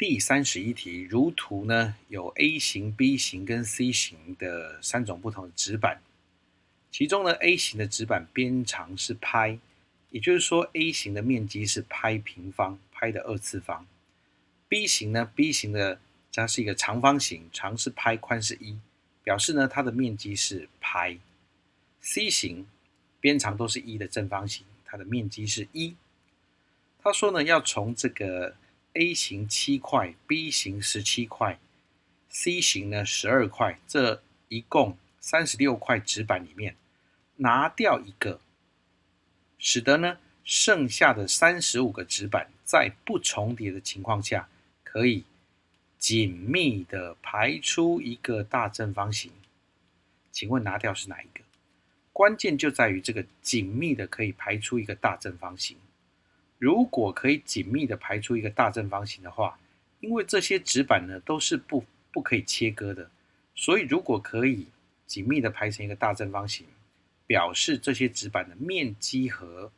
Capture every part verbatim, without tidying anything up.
第三十一题，如图呢有 A 型、B 型跟 C 型的三种不同的纸板，其中呢 A 型的纸板边长是拍，也就是说 A 型的面积是拍平方，拍的二次方。B 型呢 B 型的它是一个长方形，长是拍，宽是一，表示呢它的面积是拍。C 型边长都是一的正方形，它的面积是一。他说呢要从这个A 型七块 ，B 型十七块 ，C 型呢十二块，这一共三十六块纸板里面拿掉一个，使得呢剩下的三十五个纸板在不重叠的情况下，可以紧密的排出一个大正方形。请问拿掉是哪一个？关键就在于这个紧密的可以排出一个大正方形。如果可以紧密的排出一个大正方形的话，因为这些纸板呢都是不不可以切割的，所以如果可以紧密的排成一个大正方形，表示这些纸板的面积和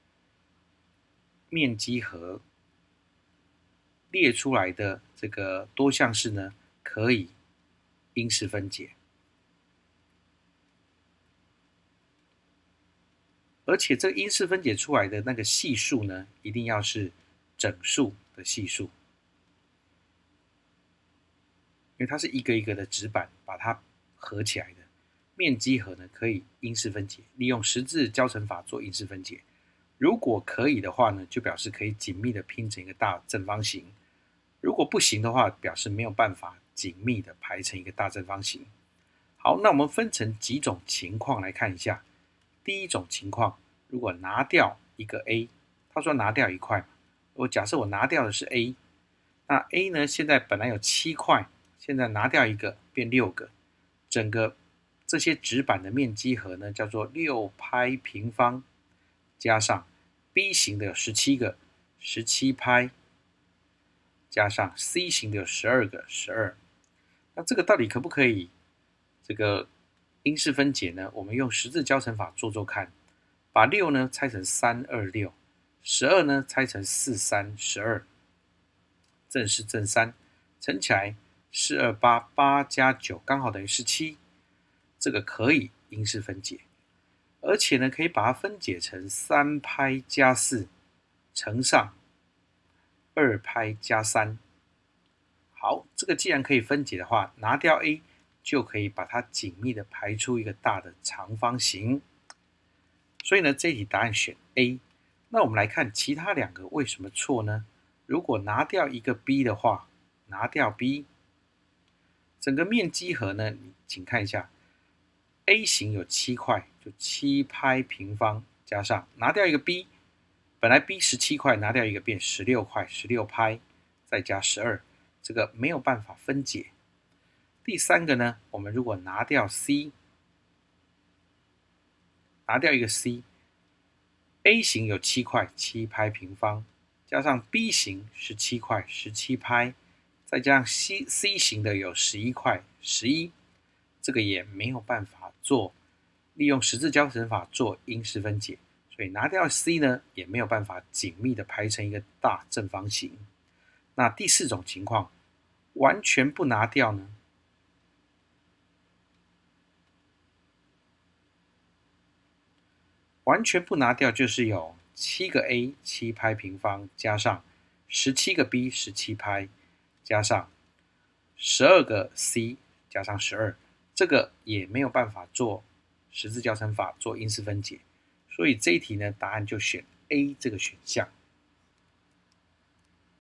面积和列出来的这个多项式呢可以因式分解。而且这个因式分解出来的那个系数呢，一定要是整数的系数，因为它是一个一个的纸板把它合起来的。面积和呢可以因式分解，利用十字交乘法做因式分解。如果可以的话呢，就表示可以紧密的拼成一个大正方形；如果不行的话，表示没有办法紧密的排成一个大正方形。好，那我们分成几种情况来看一下。第一种情况，如果拿掉一个 A， 他说拿掉一块嘛，我假设我拿掉的是 A， 那 A 呢现在本来有七块，现在拿掉一个变六个，整个这些纸板的面积和呢叫做六拍平方，加上 B 型的有十七个，十七拍，加上 C 型的有十二个，十二。那这个到底可不可以这个因式分解呢？我们用十字交乘法做做看，把六呢拆成三二六，十二呢拆成四三十二，正是正三，乘起来四二八，八加九刚好等于十七，这个可以因式分解，而且呢可以把它分解成三拍加四乘上二拍加三。好，这个既然可以分解的话，拿掉 A。就可以把它紧密的排出一个大的长方形。所以呢，这一题答案选 A。那我们来看其他两个为什么错呢？如果拿掉一个 B 的话，拿掉 B， 整个面积和呢，请看一下 ，A 型有七块，就七拍平方，加上拿掉一个 B， 本来 B 十七块，拿掉一个变十六块，十六拍，再加十二，这个没有办法分解。第三个呢，我们如果拿掉 C， 拿掉一个 C，A 型有七块，七拍平方，加上 B 型十七块，十七拍，再加上 C, C 型的有十一块，十一，这个也没有办法做利用十字交乘法做因式分解，所以拿掉 C 呢，也没有办法紧密的排成一个大正方形。那第四种情况，完全不拿掉呢？完全不拿掉就是有七个 A， 七拍平方，加上十七个 B， 十七拍，加上十二个 C， 加上十二，这个也没有办法做十字交乘法做因式分解，所以这一题呢，答案就选 A 这个选项。